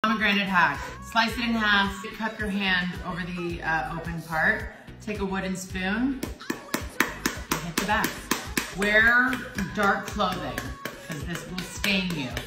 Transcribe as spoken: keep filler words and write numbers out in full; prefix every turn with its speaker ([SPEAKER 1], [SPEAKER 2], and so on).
[SPEAKER 1] Pomegranate hack. Slice it in half, cup your hand over the uh, open part, take a wooden spoon, and hit the back. Wear dark clothing, because this will stain you.